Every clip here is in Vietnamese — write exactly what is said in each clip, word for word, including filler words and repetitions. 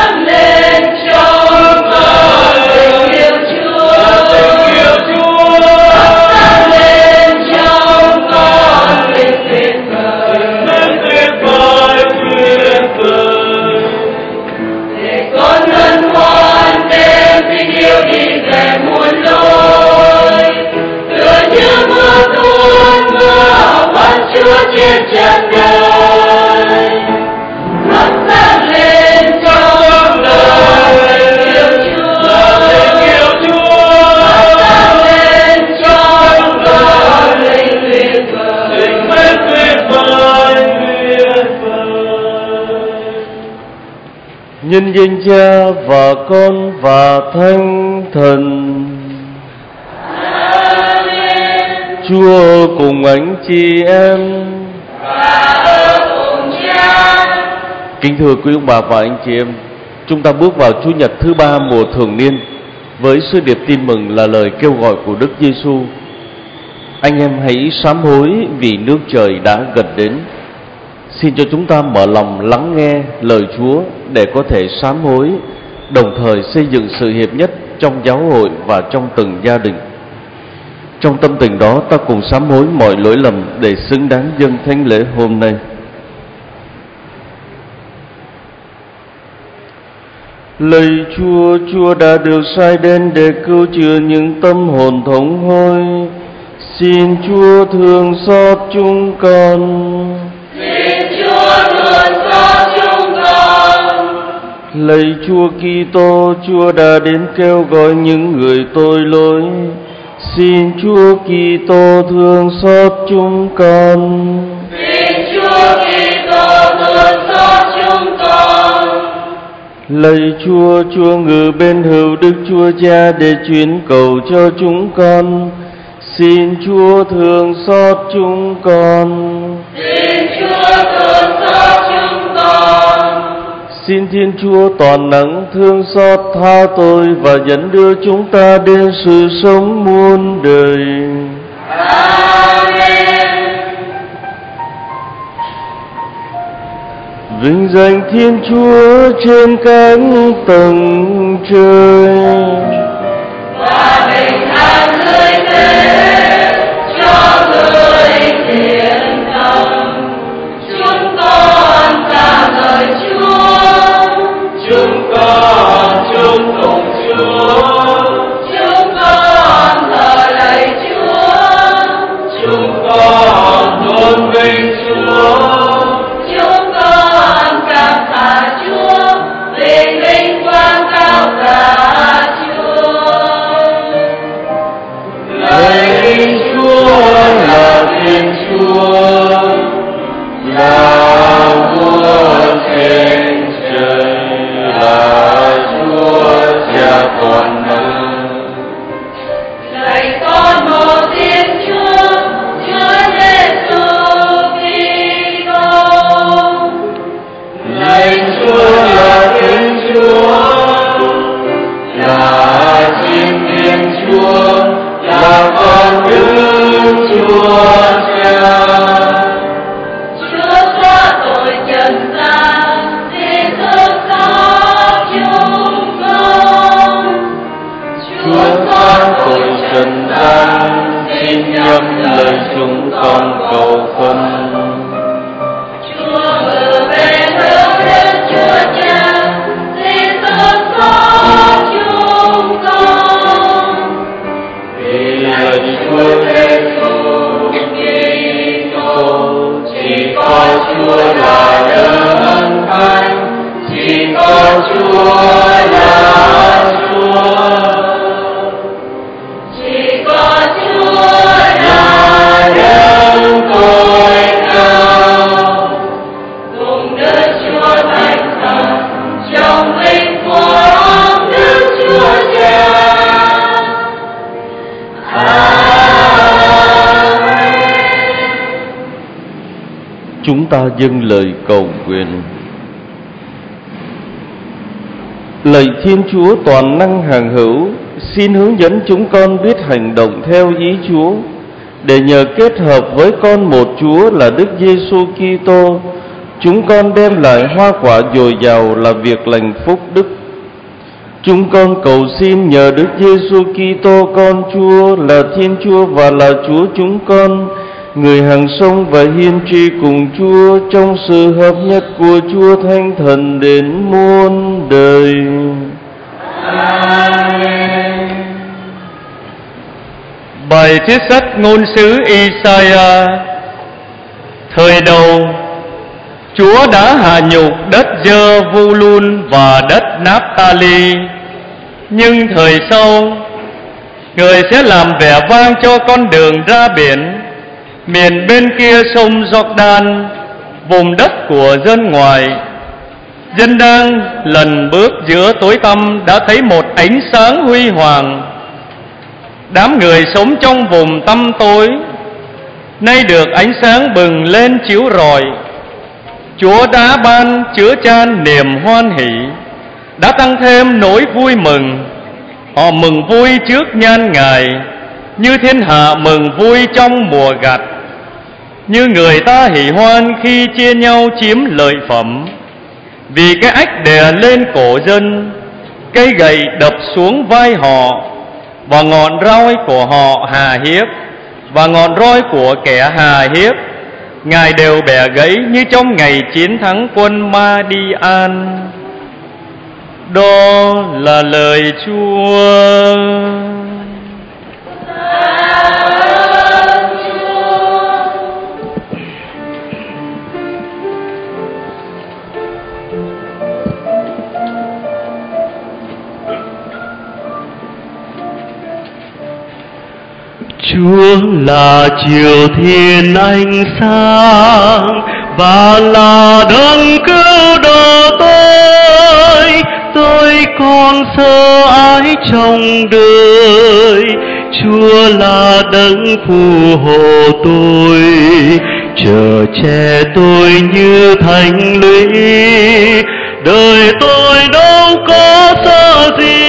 dâng lên trong con tình yêu Chúa, tình yêu Chúa dâng lên trong con tình tuyệt vời, tuyệt vời, tuyệt vời. Để con hân hoan đem tình yêu đi về muôn lối, tựa như mưa tuôn mưa van Chúa trên trần đời. Hấp dâng lên trong lời tình yêu Chúa, tình yêu Chúa hấp dâng lên trong lời tình tuyệt vời, tình mến tuyệt vời, tuyệt vời. Nhân danh Cha và Con và Thánh Thần. Amen. Chúa cùng anh chị em. Và ở cùng Cha. Kính thưa quý ông bà và anh chị em, chúng ta bước vào Chủ nhật thứ ba mùa thường niên với sứ điệp tin mừng là lời kêu gọi của Đức Giêsu. Anh em hãy sám hối vì nước trời đã gần đến. Xin cho chúng ta mở lòng lắng nghe lời Chúa để có thể sám hối, đồng thời xây dựng sự hiệp nhất trong giáo hội và trong từng gia đình. Trong tâm tình đó, ta cùng sám hối mọi lỗi lầm để xứng đáng dâng thánh lễ hôm nay. Lạy Chúa, Chúa đã được sai đến để cứu chữa những tâm hồn thống hối. Xin Chúa thương xót chúng con. Xin Chúa thương xót chúng con. Lạy Chúa Kitô, Chúa đã đến kêu gọi những người tội lỗi. Xin Chúa Kitô thương xót chúng con. Xin Chúa Kitô thương xót chúng con. Lạy Chúa, Chúa ngự bên hữu Đức Chúa Cha để chuyển cầu cho chúng con. Xin Chúa thương xót chúng con. Xin Chúa thương xót chúng con. Xin Thiên Chúa toàn能thương xót tha tội và dẫn đưa chúng ta đến sự sống muôn đời. Amen. Vinh danh Thiên Chúa trên các tầng trời. Và bình an người thế cho người thiện tâm. Chúng con ca ngợi Chúa, chúng con chung cùng Chúa, chúng con thờ lạy Chúa, chúng con tôn vinh Chúa, chúng con cảm tạ Chúa vì vinh quang cao cả Chúa. Lạy Chúa là Thiên Chúa, là vua trên trời, là Chúa Cha toàn năng. Lạy con một Thiên Chúa, Chúa Giêsu Kitô. Lạy Chúa là Thiên Chúa, là Chim Thiên Chúa, là con Đức Chúa Cha. Chúa xóa tội trần gian, xin thương xót chúng con. Chúa xóa tội trần gian, xin nhắm lời chúng con cầu khấn. Chúa ngự bên hữu Đức Chúa Cha, xin thương xót chúng con. Vì lời Chúa Giêsu Kitô, chỉ có Chúa là đấng ân thánh, chỉ có Chúa là Chúa, Chỉ có Chúa là đấng tối cao. cùng Đức Chúa Thánh Thần trong vinh quang Đức Chúa Cha. Amen. Chúng ta dâng lời cầu nguyện. Lạy Thiên Chúa toàn năng hàng hữu, xin hướng dẫn chúng con biết hành động theo ý Chúa, để nhờ kết hợp với con một Chúa là Đức Giêsu Kitô, chúng con đem lại hoa quả dồi dào là việc lành phúc đức. Chúng con cầu xin nhờ Đức Giêsu Kitô con Chúa là Thiên Chúa và là Chúa chúng con, người hằng sống và hiên tri cùng Chúa trong sự hợp nhất của Chúa Thánh Thần đến muôn đời. Amen. Bài trích sách ngôn sứ Isaiah. Thời đầu, Chúa đã hạ nhục đất Giơ-vu-lun và đất Náp-ta-li, nhưng thời sau, Người sẽ làm vẻ vang cho con đường ra biển, miền bên kia sông Giordan, vùng đất của dân ngoài. Dân đang lần bước giữa tối tăm đã thấy một ánh sáng huy hoàng. Đám người sống trong vùng tăm tối nay được ánh sáng bừng lên chiếu rọi. Chúa đã ban chứa chan niềm hoan hỷ, đã tăng thêm nỗi vui mừng. Họ mừng vui trước nhan Ngài, như thiên hạ mừng vui trong mùa gặt, như người ta hỉ hoan khi chia nhau chiếm lợi phẩm. Vì cái ách đè lên cổ dân, cây gậy đập xuống vai họ, và ngọn roi của họ hà hiếp, và ngọn roi của kẻ hà hiếp Ngài đều bẻ gãy như trong ngày chiến thắng quân Ma-đi-an. Đó là lời Chúa. Chúa là chiều thiên ánh sáng và là đấng cứu độ tôi. Tôi còn sợ ai trong đời, Chúa là đấng phù hộ tôi, chở che tôi như thành lũy. Đời tôi đâu có sợ gì.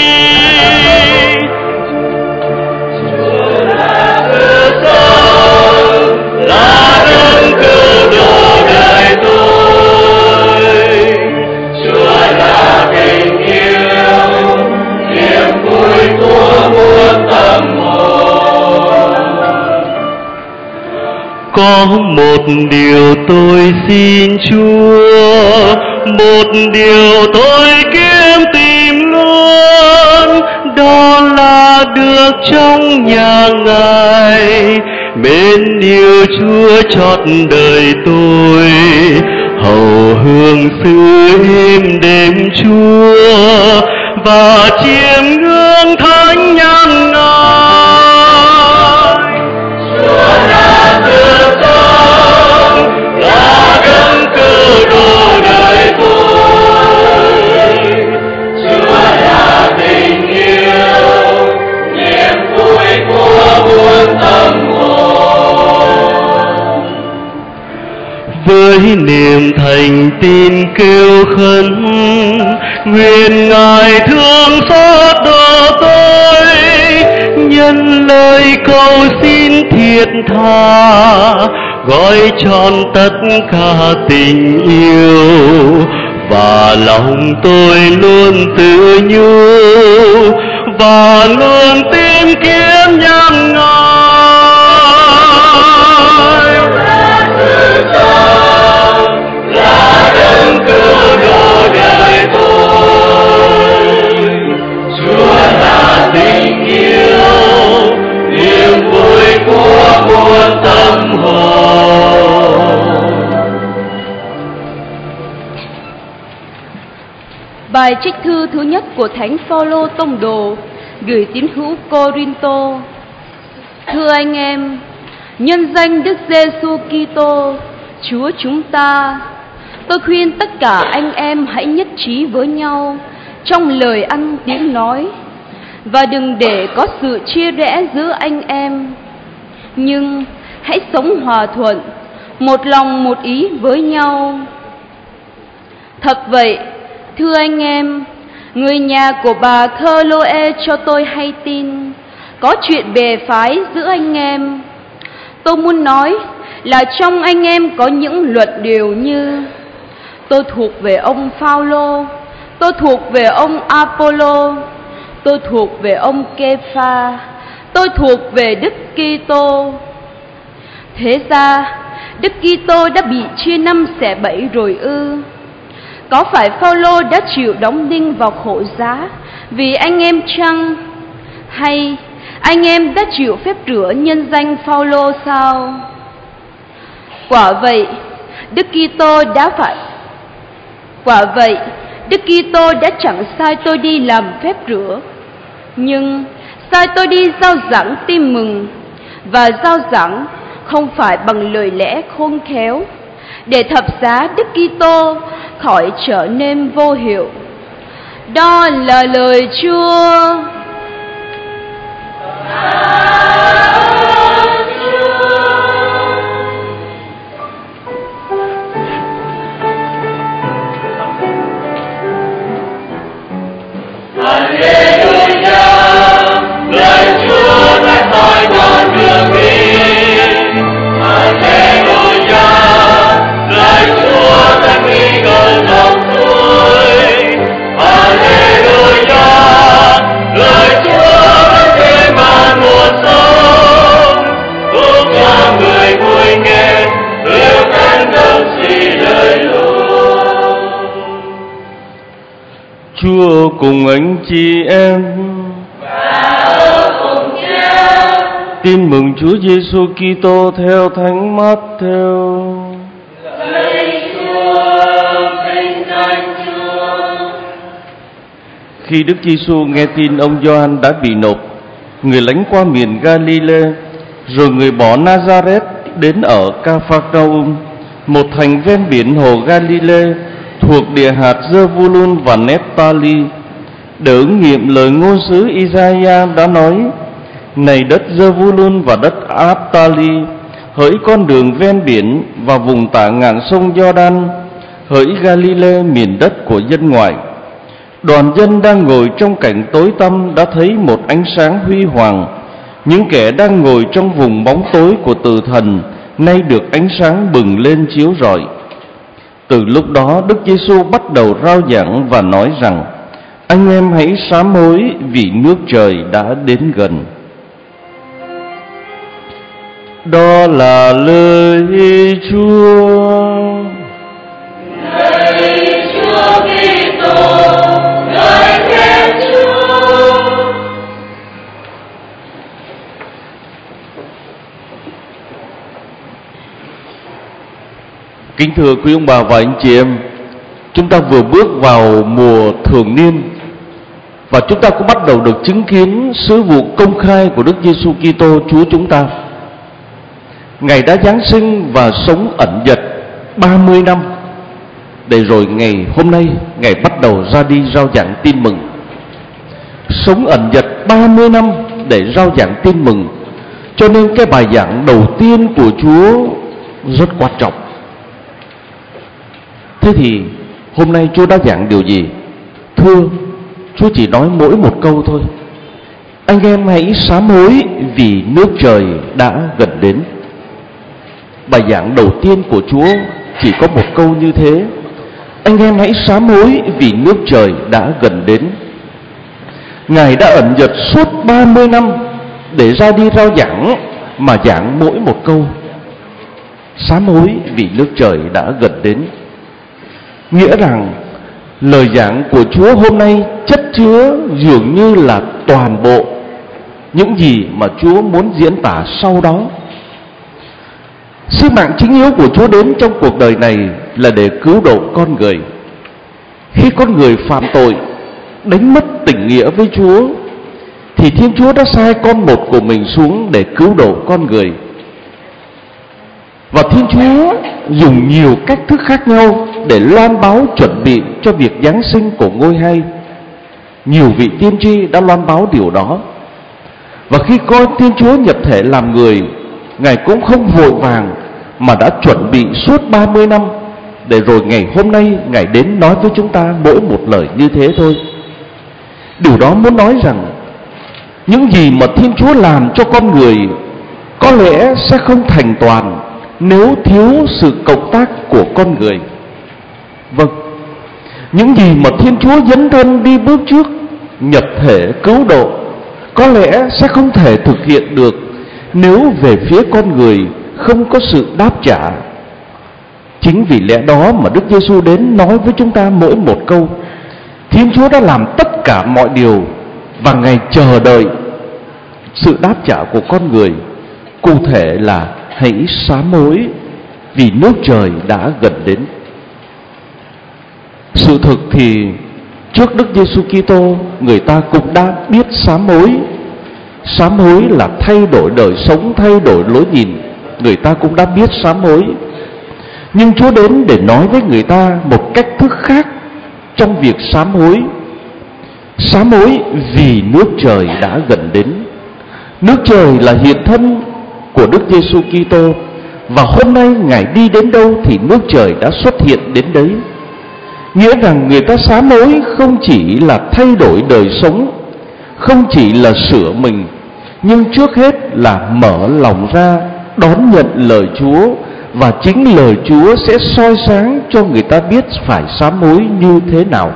Có một điều tôi xin Chúa, một điều tôi kiếm tìm luôn, đó là được trong nhà Ngài, mến yêu Chúa chót đời tôi, hầu hương sự êm đêm Chúa và chiêm ngưỡng thánh nhan Ngài. Chúa là sự sống, là đấng cứu độ đời tôi. Chúa là tình yêu, niềm vui của muôn tâm hồn. Với niềm thành tin kêu khấn, nguyện Ngài thương xót độ tôi, nhân lời cầu xin thiết tha, gói trọn tất cả tình yêu, và lòng tôi luôn tự nhu và luôn tìm kiếm nhan Ngài. Là đấng cứu độ đời tôi, Chúa là tình yêu, niềm vui của muôn tâm hồn. Bài trích thư thứ nhất của Thánh Phaolô tông đồ gửi tín hữu Cô-rin-tô. Thưa anh em, nhân danh Đức Giêsu Kitô, Chúa chúng ta, tôi khuyên tất cả anh em hãy nhất trí với nhau trong lời ăn tiếng nói, và đừng để có sự chia rẽ giữa anh em, nhưng hãy sống hòa thuận, một lòng một ý với nhau. Thật vậy, thưa anh em, người nhà của bà Chloe cho tôi hay tin có chuyện bè phái giữa anh em. Tôi muốn nói, là trong anh em có những luận điệu như: tôi thuộc về ông Phaolô, tôi thuộc về ông Apollo, tôi thuộc về ông Kepha, tôi thuộc về Đức Kitô. Thế ra Đức Kitô đã bị chia năm xẻ bảy rồi ư? Có phải Phaolô đã chịu đóng đinh vào khổ giá vì anh em chăng? Hay anh em đã chịu phép rửa nhân danh Phaolô sao? Quả vậy, Đức Kitô đã phải Quả vậy, Đức Kitô đã chẳng sai tôi đi làm phép rửa, nhưng sai tôi đi rao giảng tin mừng, và rao giảng không phải bằng lời lẽ khôn khéo, để thập giá Đức Kitô khỏi trở nên vô hiệu. Đó là lời Chúa. Chúa cùng anh chị em và ở cùng Cha. Tin mừng Chúa Giêsu Kitô theo Thánh Mát-theo. Lạy Chúa, vinh danh Chúa. Khi Đức Giêsu nghe tin ông Gioan đã bị nộp, người lánh qua miền Galilee, rồi người bỏ Nazareth đến ở Ca-pha-ca-um, một thành ven biển hồ Galilee thuộc địa hạt Giơ-vu-lun và Nép-ta-li, để ứng nghiệm lời ngôn sứ Isaiah đã nói: này đất Giơ-vu-lun và đất Áp-ta-li, hỡi con đường ven biển và vùng tả ngạn sông Gio-đan, hỡi Galilee miền đất của dân ngoại. Đoàn dân đang ngồi trong cảnh tối tăm đã thấy một ánh sáng huy hoàng. Những kẻ đang ngồi trong vùng bóng tối của tử thần nay được ánh sáng bừng lên chiếu rọi. Từ lúc đó Đức Giêsu bắt đầu rao giảng và nói rằng: anh em hãy sám hối vì nước trời đã đến gần. Đó là lời Chúa. Lạy Chúa Kitô, ngợi khen Chúa. Kính thưa quý ông bà và anh chị em, chúng ta vừa bước vào mùa thường niên và chúng ta cũng bắt đầu được chứng kiến sứ vụ công khai của Đức Giêsu Kitô Chúa chúng ta. Ngài đã Giáng sinh và sống ẩn dật ba mươi năm, để rồi ngày hôm nay Ngài bắt đầu ra đi rao giảng tin mừng. Sống ẩn dật ba mươi năm để rao giảng tin mừng, cho nên cái bài giảng đầu tiên của Chúa rất quan trọng. Thế thì hôm nay Chúa đã giảng điều gì? Thưa, Chúa chỉ nói mỗi một câu thôi: anh em hãy sám hối vì nước trời đã gần đến. Bài giảng đầu tiên của Chúa chỉ có một câu như thế: anh em hãy sám hối vì nước trời đã gần đến. Ngài đã ẩn dật suốt ba mươi năm để ra đi rao giảng, mà giảng mỗi một câu: sám hối vì nước trời đã gần đến. Nghĩa rằng lời giảng của Chúa hôm nay chất chứa dường như là toàn bộ những gì mà Chúa muốn diễn tả sau đó. Sứ mạng chính yếu của Chúa đến trong cuộc đời này là để cứu độ con người. Khi con người phạm tội, đánh mất tình nghĩa với Chúa, thì Thiên Chúa đã sai con một của mình xuống để cứu độ con người. Và Thiên Chúa dùng nhiều cách thức khác nhau để loan báo chuẩn bị cho việc Giáng sinh của ngôi hai. Nhiều vị tiên tri đã loan báo điều đó. Và khi con Thiên Chúa nhập thể làm người, Ngài cũng không vội vàng mà đã chuẩn bị suốt ba mươi năm, để rồi ngày hôm nay Ngài đến nói với chúng ta mỗi một lời như thế thôi. Điều đó muốn nói rằng những gì mà Thiên Chúa làm cho con người có lẽ sẽ không thành toàn nếu thiếu sự cộng tác của con người. Vâng, những gì mà Thiên Chúa dấn thân đi bước trước nhập thể cứu độ có lẽ sẽ không thể thực hiện được nếu về phía con người không có sự đáp trả. Chính vì lẽ đó mà Đức Giêsu đến nói với chúng ta mỗi một câu: Thiên Chúa đã làm tất cả mọi điều và Ngài chờ đợi sự đáp trả của con người. Cụ thể là hãy sám hối vì nước trời đã gần đến. Sự thực thì trước Đức Giêsu Kitô, người ta cũng đã biết sám hối. Sám hối là thay đổi đời sống, thay đổi lối nhìn. Người ta cũng đã biết sám hối. Nhưng Chúa đến để nói với người ta một cách thức khác trong việc sám hối. Sám hối vì nước trời đã gần đến. Nước trời là hiện thân của Đức Giêsu Kitô, và hôm nay Ngài đi đến đâu thì nước trời đã xuất hiện đến đấy. Nghĩa rằng người ta sám hối không chỉ là thay đổi đời sống, không chỉ là sửa mình, nhưng trước hết là mở lòng ra đón nhận lời Chúa, và chính lời Chúa sẽ soi sáng cho người ta biết phải sám hối như thế nào.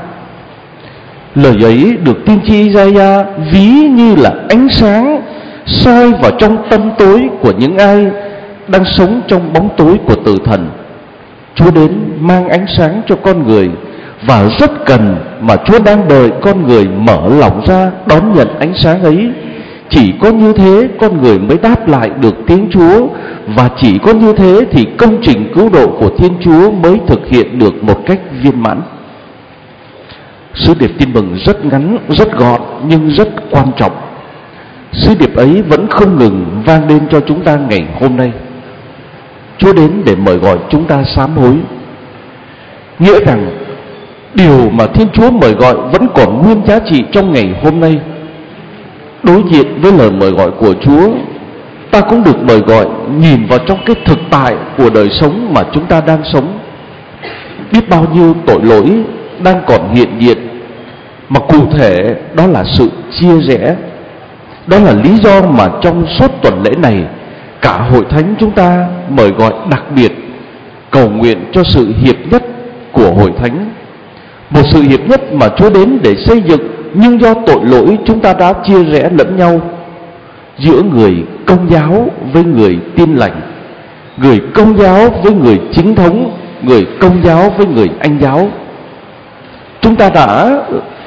Lời ấy được tiên tri Isaiah ví như là ánh sáng soi vào trong tâm tối của những ai đang sống trong bóng tối của tử thần. Chúa đến mang ánh sáng cho con người, và rất cần mà Chúa đang đợi con người mở lòng ra đón nhận ánh sáng ấy. Chỉ có như thế con người mới đáp lại được tiếng Chúa, và chỉ có như thế thì công trình cứu độ của Thiên Chúa mới thực hiện được một cách viên mãn. Sứ điệp tin mừng rất ngắn, rất gọn nhưng rất quan trọng. Sứ điệp ấy vẫn không ngừng vang lên cho chúng ta ngày hôm nay. Chúa đến để mời gọi chúng ta sám hối. Nghĩa rằng điều mà Thiên Chúa mời gọi vẫn còn nguyên giá trị trong ngày hôm nay. Đối diện với lời mời gọi của Chúa, ta cũng được mời gọi nhìn vào trong cái thực tại của đời sống mà chúng ta đang sống. Biết bao nhiêu tội lỗi đang còn hiện diện, mà cụ thể đó là sự chia rẽ. Đó là lý do mà trong suốt tuần lễ này, cả hội thánh chúng ta mời gọi đặc biệt cầu nguyện cho sự hiệp nhất của hội thánh. Một sự hiệp nhất mà Chúa đến để xây dựng, nhưng do tội lỗi chúng ta đã chia rẽ lẫn nhau, giữa người Công giáo với người Tin lành, người Công giáo với người chính thống, người Công giáo với người Anh giáo. Chúng ta đã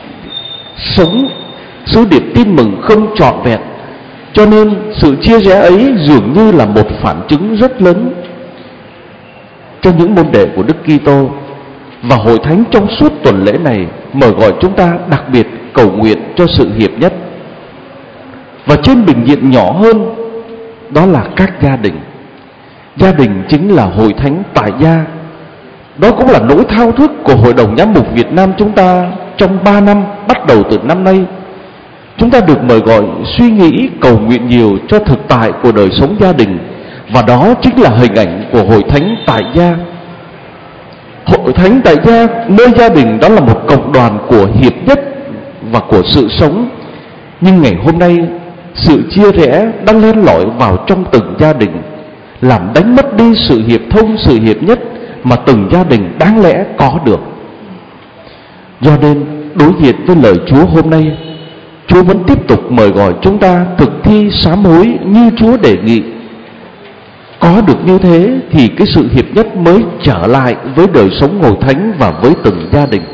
sống sứ điệp tin mừng không trọn vẹn, cho nên sự chia rẽ ấy dường như là một phản chứng rất lớn cho những môn đệ của Đức Kitô. Và hội thánh trong suốt tuần lễ này mời gọi chúng ta đặc biệt cầu nguyện cho sự hiệp nhất. Và trên bình diện nhỏ hơn, đó là các gia đình. Gia đình chính là hội thánh tại gia. Đó cũng là nỗi thao thức của Hội đồng Giám mục Việt Nam chúng ta trong ba năm bắt đầu từ năm nay. Chúng ta được mời gọi suy nghĩ cầu nguyện nhiều cho thực tại của đời sống gia đình, và đó chính là hình ảnh của hội thánh tại gia. Hội thánh tại gia, nơi gia đình đó là một cộng đoàn của hiệp nhất và của sự sống. Nhưng ngày hôm nay, sự chia rẽ đang len lỏi vào trong từng gia đình, làm đánh mất đi sự hiệp thông, sự hiệp nhất mà từng gia đình đáng lẽ có được. Do nên đối diện với lời Chúa hôm nay, Chúa vẫn tiếp tục mời gọi chúng ta thực thi sám hối như Chúa đề nghị. Có được như thế thì cái sự hiệp nhất mới trở lại với đời sống hội thánh và với từng gia đình.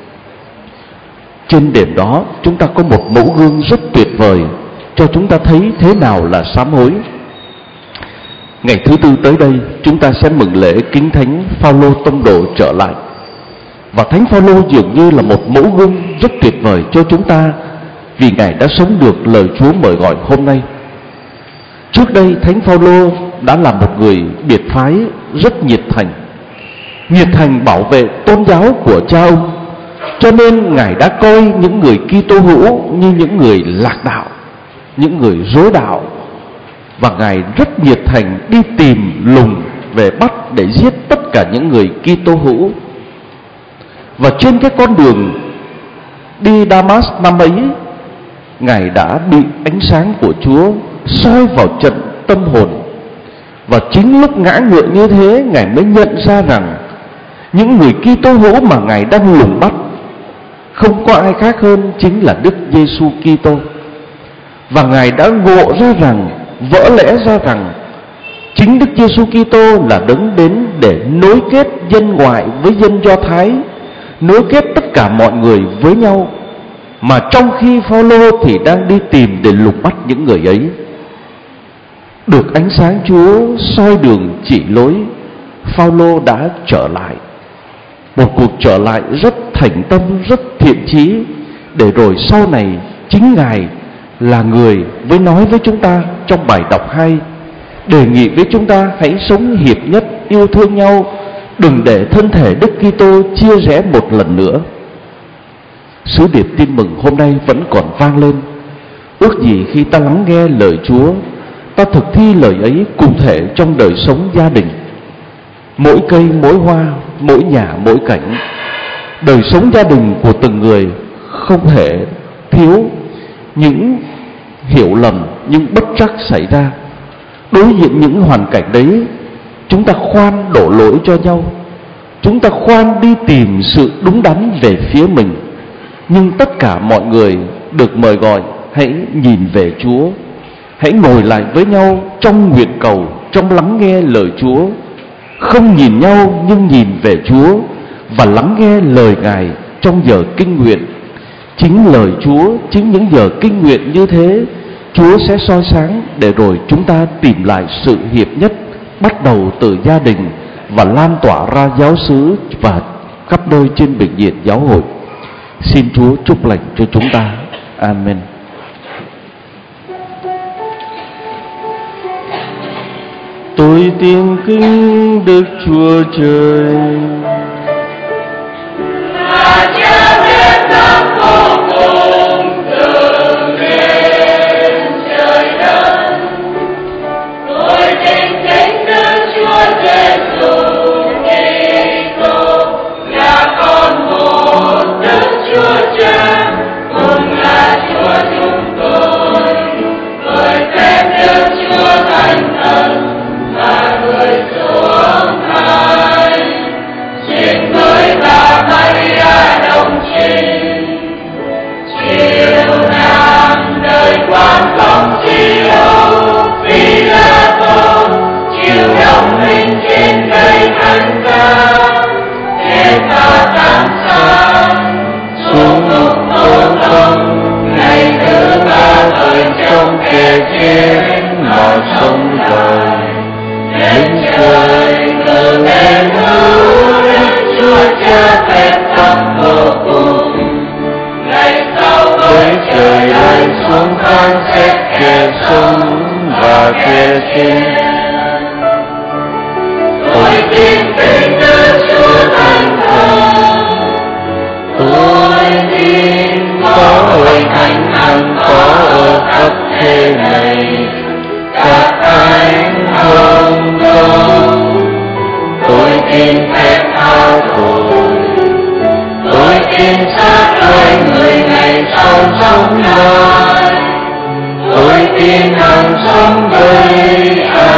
Trên đền đó chúng ta có một mẫu gương rất tuyệt vời cho chúng ta thấy thế nào là sám hối. Ngày thứ tư tới đây chúng ta sẽ mừng lễ kính Thánh Phaolô Tông Đồ trở lại. Và Thánh Phaolô dường như là một mẫu gương rất tuyệt vời cho chúng ta, vì Ngài đã sống được lời Chúa mời gọi hôm nay. Trước đây Thánh Phaolô đã là một người biệt phái rất nhiệt thành, nhiệt thành bảo vệ tôn giáo của cha ông, cho nên Ngài đã coi những người Kitô hữu như những người lạc đạo, những người rối đạo, và Ngài rất nhiệt thành đi tìm lùng về bắt để giết tất cả những người Kitô hữu. Và trên cái con đường đi Damas năm ấy, Ngài đã bị ánh sáng của Chúa soi vào trận tâm hồn, Và chính lúc ngã ngựa như thế, Ngài mới nhận ra rằng những người Kitô hữu mà Ngài đang lùng bắt không có ai khác hơn chính là Đức Giêsu Kitô. Và Ngài đã ngộ ra rằng, vỡ lẽ ra rằng chính Đức Giêsu Kitô là đấng đến để nối kết dân ngoại với dân Do Thái, nối kết tất cả mọi người với nhau. Mà trong khi Phao-lô thì đang đi tìm để lùng bắt những người ấy. Được ánh sáng Chúa soi đường chỉ lối, Phao-lô đã trở lại. Một cuộc trở lại rất thành tâm, rất thiện chí, để rồi sau này chính Ngài là người mới nói với chúng ta trong bài đọc hai, đề nghị với chúng ta hãy sống hiệp nhất, yêu thương nhau, đừng để thân thể Đức Kitô chia rẽ một lần nữa. Sứ điệp tin mừng hôm nay vẫn còn vang lên. Ước gì khi ta lắng nghe lời Chúa, ta thực thi lời ấy cụ thể trong đời sống gia đình. Mỗi cây, mỗi hoa, mỗi nhà, mỗi cảnh, đời sống gia đình của từng người không thể thiếu những hiểu lầm, những bất trắc xảy ra. Đối diện những hoàn cảnh đấy, chúng ta khoan đổ lỗi cho nhau, chúng ta khoan đi tìm sự đúng đắn về phía mình. Nhưng tất cả mọi người được mời gọi hãy nhìn về Chúa, hãy ngồi lại với nhau trong nguyện cầu, trong lắng nghe lời Chúa. Không nhìn nhau nhưng nhìn về Chúa và lắng nghe lời Ngài trong giờ kinh nguyện. Chính lời Chúa, chính những giờ kinh nguyện như thế, Chúa sẽ soi sáng để rồi chúng ta tìm lại sự hiệp nhất, bắt đầu từ gia đình và lan tỏa ra giáo xứ và khắp nơi trên bệnh viện giáo hội. Xin Chúa chúc lành cho chúng ta. Amen. Tôi tin kính Đức Chúa Trời, là Cha biết tâm vô cùng từ trên trời đất. Tôi tin kính Đức Chúa Giêsu Kitô là con một Đức Chúa Cha, cùng là Chúa chúng tôi, với phép Đức Chúa Thánh Thần và người xuống thai, xin với bà Maria đồng trinh, chiều nam đời quan không chiếu vì là tôn, chiều đông minh trên cây thánh ca, thiên ta sáng sáng xuống ngục tôn ông, ngày thứ ba thời trong kề trên mà sống đời. Đến trời từ bên hữu Đức Chúa Cha phép tâm vô cùng, ngày sau với trời lại xuống phán xét kẻ sống và kẻ chết. Tôi tin kính Đức Chúa Thánh Thần, tôi tin có hội thánh hằng có ở khắp thế này, các thánh hồng công. Tôi tin phép tha tội, tôi tin xác loài người ngày sau sống lại, tôi tin hằng sống đời.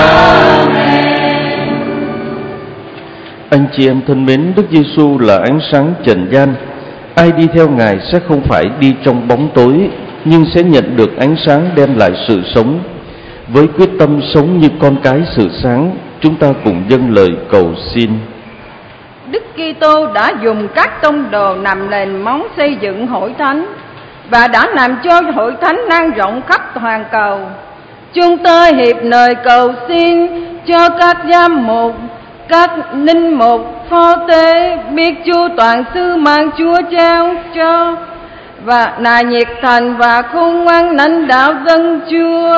Amen. Anh chị em thân mến, Đức Giêsu là ánh sáng trần gian. Ai đi theo Ngài sẽ không phải đi trong bóng tối, nhưng sẽ nhận được ánh sáng đem lại sự sống. Với quyết tâm sống như con cái sự sáng, chúng ta cùng dâng lời cầu xin. Đức Kitô đã dùng các tông đồ làm nền móng xây dựng hội thánh và đã làm cho hội thánh lan rộng khắp toàn cầu. Chúng tôi hiệp lời cầu xin cho các giám mục, các linh mục, phó tế biết chu toàn sứ mạng Chúa trao cho và là nhiệt thành và khôn ngoan lãnh đạo dân Chúa.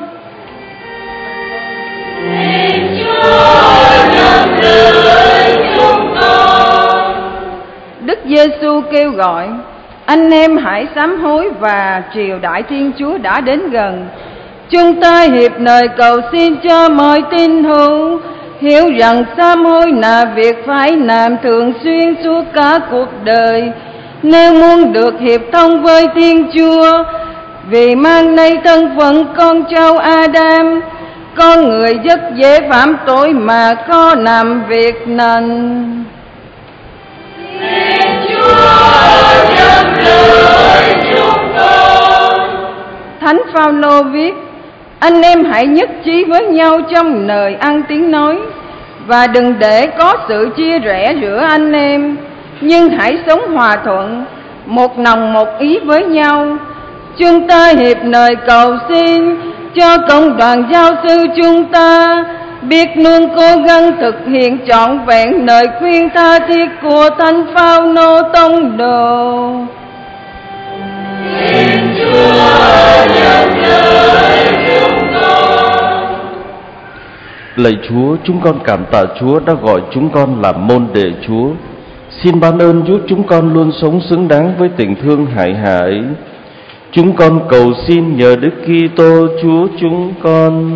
Xin Chúa nhận lời chúng con. Đức Giêsu kêu gọi: anh em hãy sám hối và triều đại Thiên Chúa đã đến gần. Chúng ta hiệp lời cầu xin cho mọi tín hữu hiểu rằng sám hối là việc phải làm thường xuyên suốt cả cuộc đời, nếu muốn được hiệp thông với Thiên Chúa, vì mang lấy thân phận con cháu Adam. con người rất dễ phạm tội mà có làm việc nên. Xin Chúa nhận lời chúng con. Thánh Phaolô viết: anh em hãy nhất trí với nhau trong lời ăn tiếng nói, và đừng để có sự chia rẽ giữa anh em, nhưng hãy sống hòa thuận, một lòng một ý với nhau. Chúng ta hiệp lời cầu xin cho cộng đoàn giáo sư chúng ta biết luôn cố gắng thực hiện trọn vẹn lời khuyên tha thiết của Thánh Phaolô tông đồ. Xin Chúa nhận lời chúng con. Lạy Chúa, chúng con cảm tạ Chúa đã gọi chúng con làm môn đệ Chúa. Xin ban ơn giúp chúng con luôn sống xứng đáng với tình thương hại hạ ấy. Chúng con cầu xin nhờ Đức Kitô Chúa chúng con.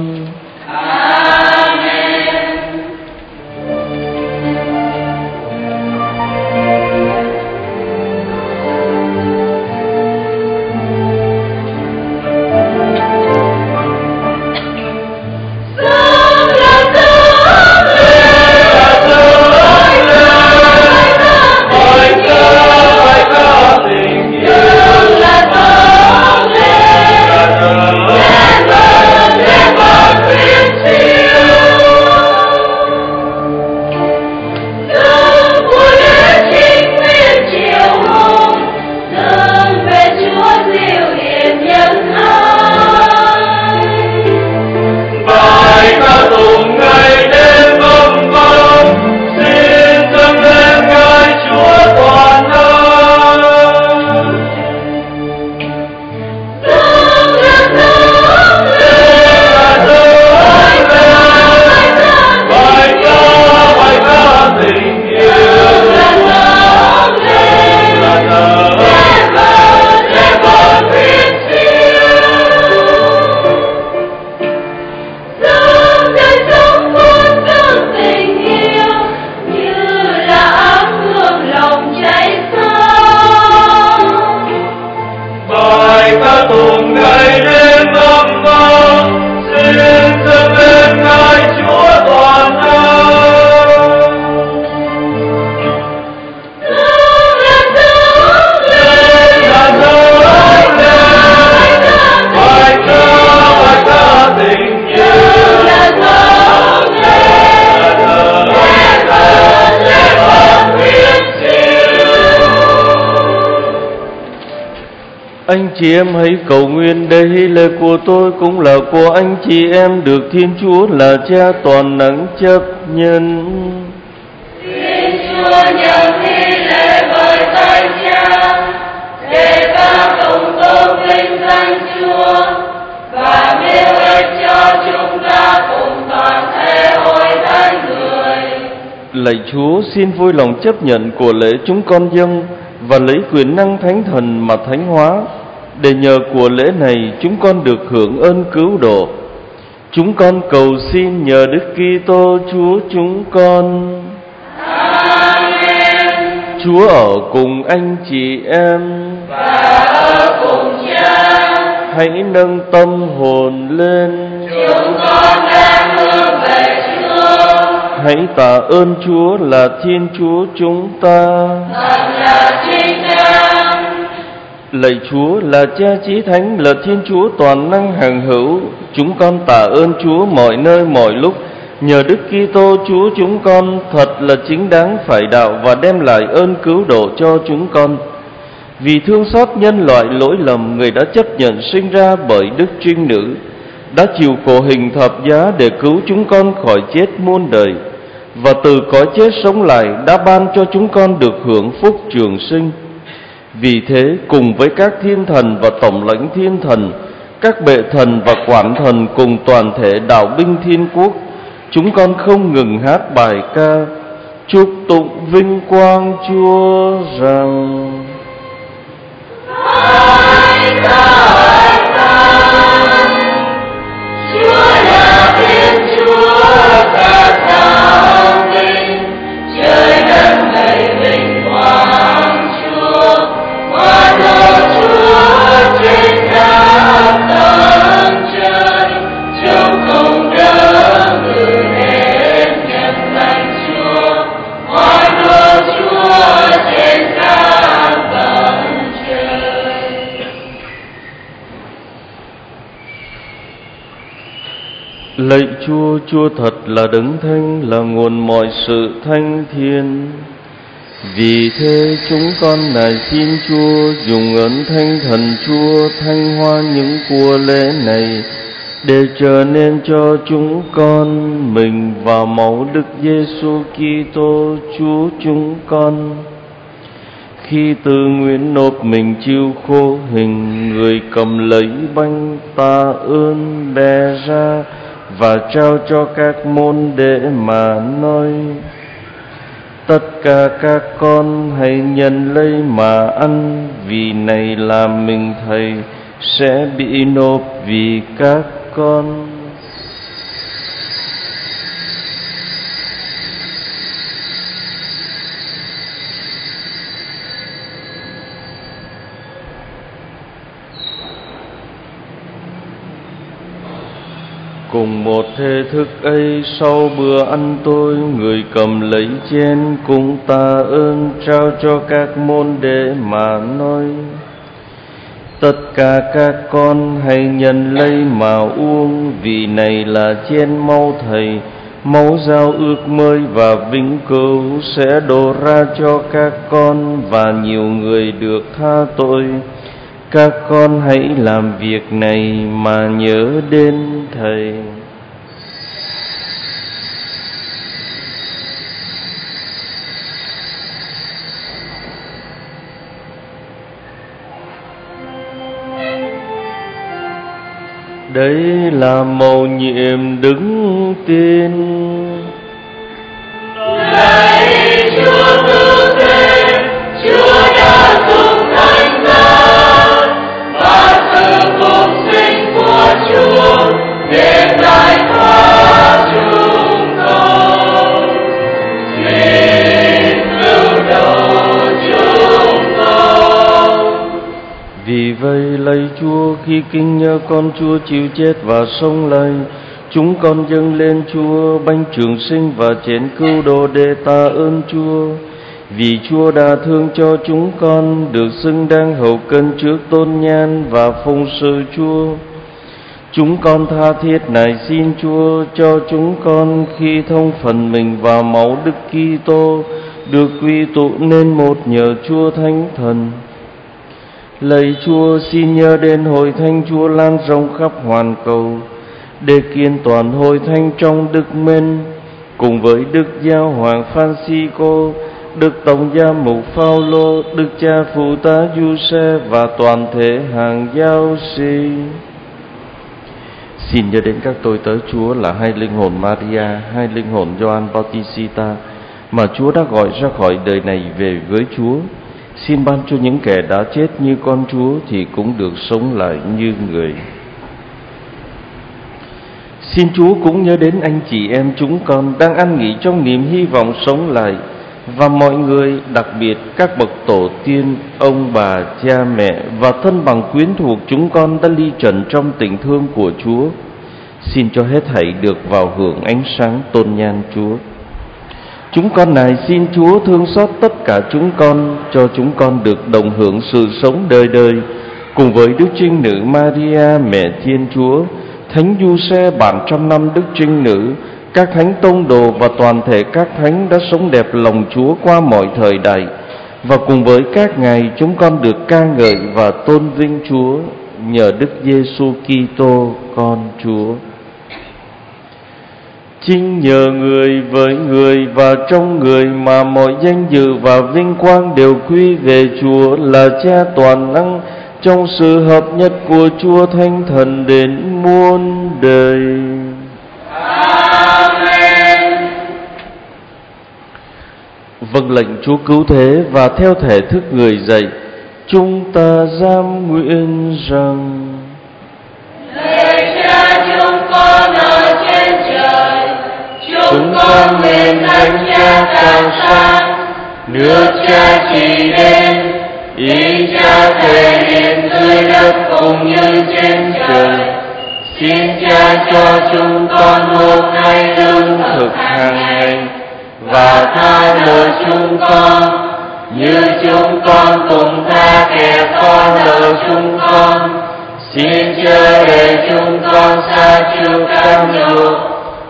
Anh chị em hãy cầu nguyện để hy lễ của tôi cũng là của anh chị em được Thiên Chúa là Cha toàn năng chấp nhận. Xin Chúa nhận hy lễ bởi tay Cha để ca tụng tôn vinh danh Chúa và miêu ích cho chúng ta cùng toàn thể hội thánh người. Lạy Chúa, xin vui lòng chấp nhận của lễ chúng con dâng và lấy quyền năng Thánh Thần mà thánh hóa, để nhờ của lễ này chúng con được hưởng ơn cứu độ. Chúng con cầu xin nhờ Đức Kitô Chúa chúng con. Amen. Chúa ở cùng anh chị em Và ở cùng Cha. hãy nâng tâm hồn lên. Chúng con đang hướng về Chúa. Hãy tạ ơn Chúa là Thiên Chúa chúng ta. Thật là chính đáng. Lạy Chúa là Cha Chí Thánh, là Thiên Chúa toàn năng hằng hữu, chúng con tạ ơn Chúa mọi nơi mọi lúc. Nhờ Đức Kitô Chúa chúng con thật là chính đáng phải đạo và đem lại ơn cứu độ cho chúng con. Vì thương xót nhân loại lỗi lầm, Người đã chấp nhận sinh ra bởi Đức Trinh Nữ, đã chịu khổ hình thập giá để cứu chúng con khỏi chết muôn đời, và từ cõi chết sống lại đã ban cho chúng con được hưởng phúc trường sinh. Vì thế, cùng với các thiên thần và tổng lãnh thiên thần, các bệ thần và quản thần cùng toàn thể đạo binh thiên quốc, chúng con không ngừng hát bài ca chúc tụng vinh quang Chúa rằng: Hãy tạ ơn Chúa là Thiên Chúa thật thảo vinh, trời đất đầy vinh quang Chúa, hoan hô Chúa trên khắp tầng trời, trong không gian. Lạy Chúa, Chúa thật là đấng thánh, là nguồn mọi sự thánh thiêng. Vì thế chúng con nài xin Chúa dùng ơn Thánh Thần Chúa thanh hoa những của lễ này, để trở nên cho chúng con mình và máu Đức Giêsu Kitô Chúa chúng con. Khi tự nguyện nộp mình chịu khổ hình, Người cầm lấy bánh tạ ơn bè ra và trao cho các môn đệ mà nói: tất cả các con hãy nhận lấy mà ăn, vì này là mình Thầy sẽ bị nộp vì các con. Cùng một thể thức ấy, sau bữa ăn tối, Người cầm lấy chén cùng tạ ơn trao cho các môn đệ mà nói: tất cả các con hãy nhận lấy mà uống, vì này là chén máu Thầy, máu giao ước mới và vĩnh cửu sẽ đổ ra cho các con và nhiều người được tha tội. Các con hãy làm việc này mà nhớ đến Thầy. Đấy là mầu nhiệm đứng tin. Lạy Chúa cứu thế, Chúa đã dùng thánh giá và sự phục sinh của Chúa để giải thoát chúng con. Xin cứu độ chúng con. Vì vậy lạy Chúa, khi kính nhớ con Chúa chịu chết và sống lại, chúng con dâng lên Chúa bánh trường sinh và chén cứu độ để tạ ơn Chúa. Vì Chúa đã thương cho chúng con được xứng đáng hầu cân trước tôn nhan và phụng sự Chúa. Chúng con tha thiết nài xin Chúa cho chúng con khi thông phần mình vào máu Đức Kitô được quy tụ nên một nhờ Chúa Thánh Thần. Lạy Chúa, xin nhớ đến hội thánh Chúa lan rộng khắp hoàn cầu, để kiên toàn hội thánh trong đức mến, cùng với Đức Giáo hoàng Francisco, Đức Tổng giám mục Phaolô, Đức cha phụ tá Giuse và toàn thể hàng giáo sĩ. Xin nhớ đến các tôi tớ Chúa là hai linh hồn Maria, hai linh hồn Gioan Bautista mà Chúa đã gọi ra khỏi đời này về với Chúa. Xin ban cho những kẻ đã chết như con Chúa thì cũng được sống lại như người. Xin Chúa cũng nhớ đến anh chị em chúng con đang ăn nghỉ trong niềm hy vọng sống lại, và mọi người, đặc biệt các bậc tổ tiên, ông bà, cha mẹ và thân bằng quyến thuộc chúng con đã ly trần trong tình thương của Chúa. Xin cho hết thảy được vào hưởng ánh sáng tôn nhan Chúa. Chúng con nài xin Chúa thương xót tất cả chúng con, cho chúng con được đồng hưởng sự sống đời đời cùng với Đức Trinh Nữ Maria mẹ Thiên Chúa, Thánh Giuse bản trăm năm Đức Trinh Nữ, các thánh tông đồ và toàn thể các thánh đã sống đẹp lòng Chúa qua mọi thời đại, và cùng với các ngài chúng con được ca ngợi và tôn vinh Chúa nhờ Đức Giêsu Kitô con Chúa. Chính nhờ người, với người và trong người mà mọi danh dự và vinh quang đều quy về Chúa là Cha toàn năng, trong sự hợp nhất của Chúa Thánh Thần đến muôn đời. Amen. Vâng lệnh Chúa cứu thế và theo thể thức người dạy, chúng ta giam nguyện rằng: Lạy Cha chúng con ở trên trời, chúng con nguyện thánh Cha cao sang, nước Cha trị đến, ý Cha thể hiện dưới đất cũng như trên trời. Xin Cha cho chúng con hôm nay lương thực hàng ngày, và tha nợ chúng con như chúng con cũng tha kẻ có nợ chúng con. Xin chớ để chúng con sa chịu cám dỗ,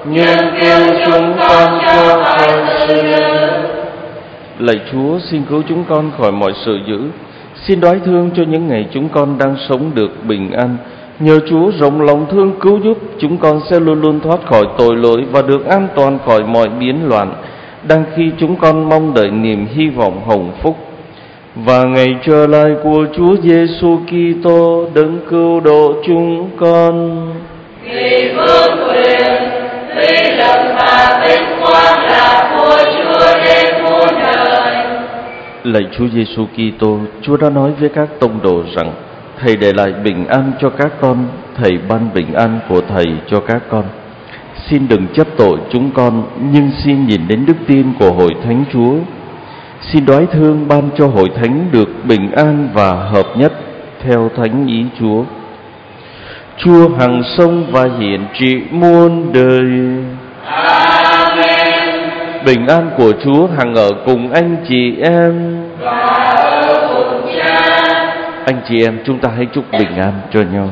nhưng cứu chúng con cho khỏi sự dữ. Lạy Chúa, xin cứu chúng con khỏi mọi sự dữ. Xin đoái thương cho những ngày chúng con đang sống được bình an. Nhờ Chúa rộng lòng thương cứu giúp, chúng con sẽ luôn luôn thoát khỏi tội lỗi và được an toàn khỏi mọi biến loạn, đang khi chúng con mong đợi niềm hy vọng hồng phúc và ngày trở lại của Chúa Giêsu Kitô đấng cứu độ chúng con. Vì vương quyền, uy lực và vinh quang là của Chúa đến muôn đời. Lạy Chúa Giêsu Kitô, Chúa đã nói với các tông đồ rằng Thầy để lại bình an cho các con, Thầy ban bình an của Thầy cho các con. Xin đừng chấp tội chúng con, nhưng xin nhìn đến đức tin của Hội Thánh Chúa. Xin đoái thương ban cho Hội Thánh được bình an và hợp nhất theo thánh ý Chúa. Chúa hằng sống và hiển trị muôn đời. Amen. Bình an của Chúa hằng ở cùng anh chị em. Và ở cùng Cha. Anh chị em, chúng ta hãy chúc bình an cho nhau.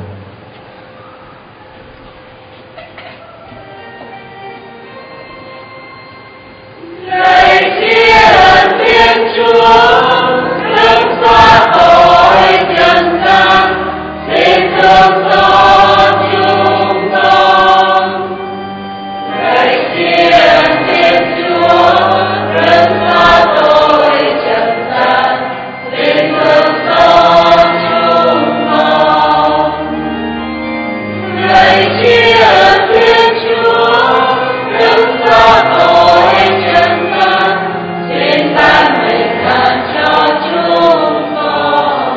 Lạy tri ân Thiên Chúa, đấng xóa tội trần gian, xin thương xót chúng con. Lạy tri ân Thiên Chúa, đấng xóa tội trần gian, xin thương xót chúng con. Lạy tri ân Thiên Chúa, đấng xóa tội trần gian, xin ban bình an cho chúng con.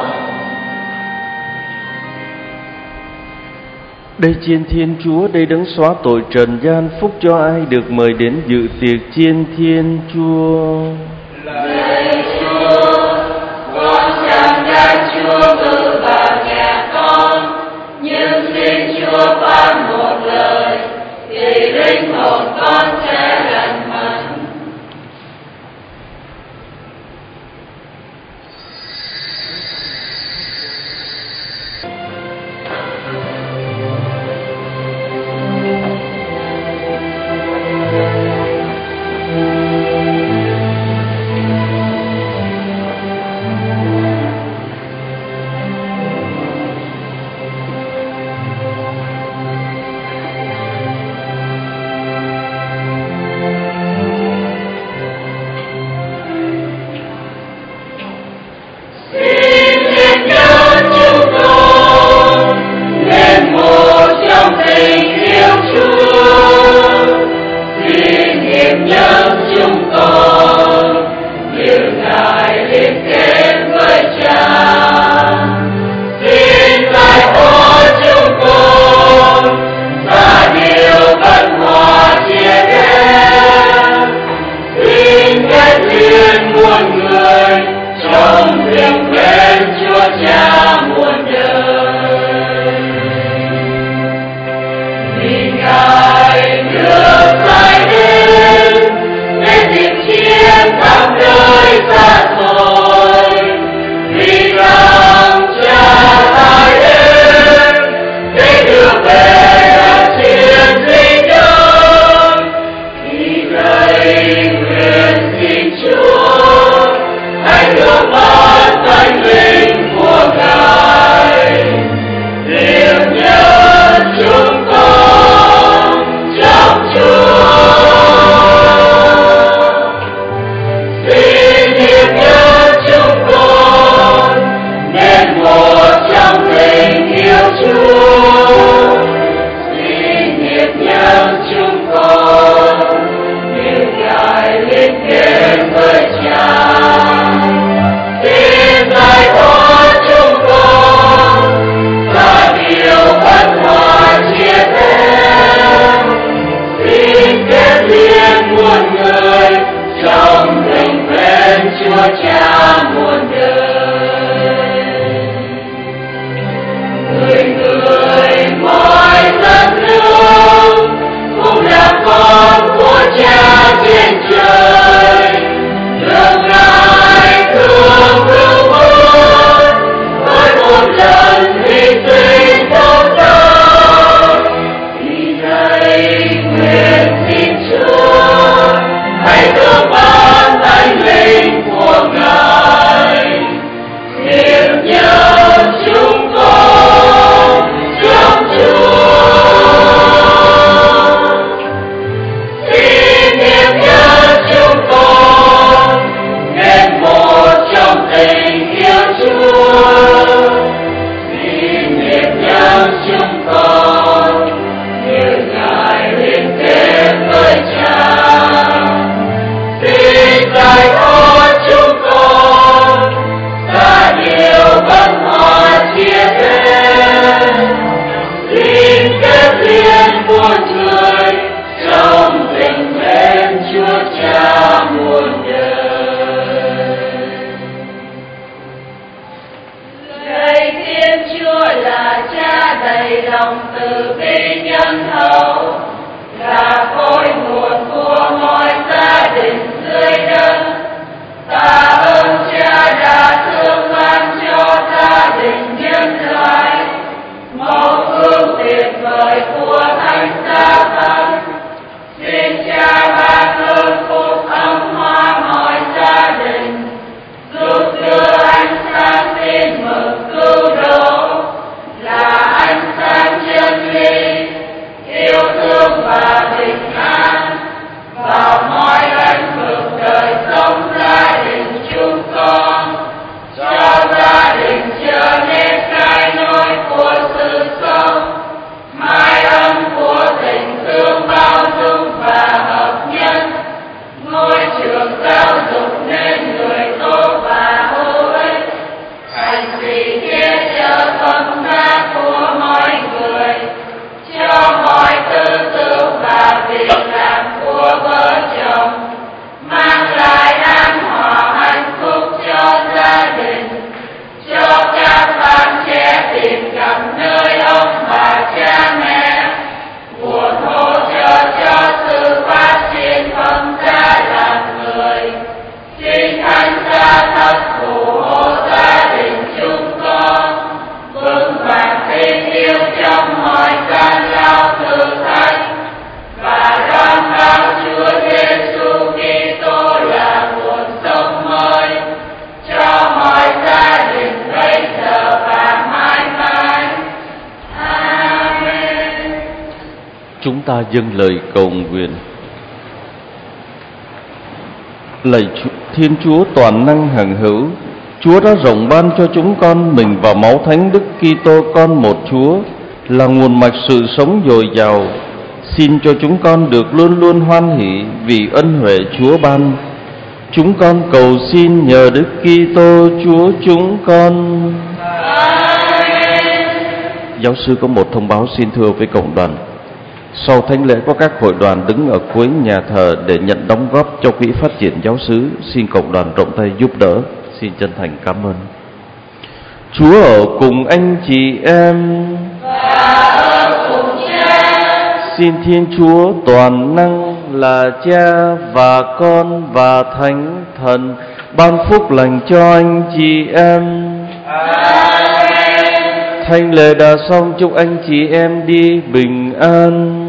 Đây chiên Thiên Chúa, đây đấng xóa tội trần gian, phúc cho ai được mời đến dự tiệc chiên Thiên Chúa. Lạy Chúa, con chẳng đáng Chúa ngự vào nhà con, nhưng xin Chúa ban một lời, thì linh hồn con sẽ lành mạnh. đầy lòng từ bi nhân hậu, là cội nguồn của mọi gia đình dưới đất. Ta ơn Cha đã thương ban cho gia đình nhân loại mẫu gương tuyệt vời của Thánh Giá Tăng. Xin Cha ban ơn phúc ấm hoa mọi gia đình, giúp đưa ánh sáng tin mừng cứu độ, là ánh sáng chân lý, yêu thương và bình an vào mọi lĩnh vực đời sống gia đình chúng con, cho gia đình trở nên cái nôi của sự sống, mái ấm của tình thương bao dung và hợp nhất, ngôi trường giáo dục nên người tốt và hữu ích, thành thị che chở phẩm giá của mọi người, cho mọi tư tưởng và việc làm của vợ chồng, mang lại an hòa hạnh phúc cho gia đình, cho các bạn trẻ tìm gặp nơi ông bà cha mẹ, nguồn hỗ trợ cho sự phát triển phẩm giá làm người. Xin Thánh Giá thất phù hộ gia đình chúng con, vững vàng tin yêu trong mọi gian lao thử thách, và đón báo Chúa Giêsu Kitô là nguồn sống mới cho mọi gia đình bây giờ và mãi mãi. Amen. Chúng ta dâng lời cầu nguyện. Lạy Thiên Chúa toàn năng hằng hữu, Chúa đã rộng ban cho chúng con mình và máu Thánh Đức Kitô con một Chúa, là nguồn mạch sự sống dồi dào. Xin cho chúng con được luôn luôn hoan hỷ vì ân huệ Chúa ban. Chúng con cầu xin nhờ Đức Kitô Chúa chúng con. Giáo sư có một thông báo xin thưa với cộng đoàn. Sau thánh lễ có các hội đoàn đứng ở cuối nhà thờ để nhận đóng góp cho quỹ phát triển giáo xứ. Xin cộng đoàn rộng tay giúp đỡ. Xin chân thành cảm ơn. Chúa ở cùng anh chị em. Xin Thiên Chúa toàn năng là Cha và Con và Thánh Thần ban phúc lành cho anh chị em. Thánh lễ đã xong, chúc anh chị em đi bình an.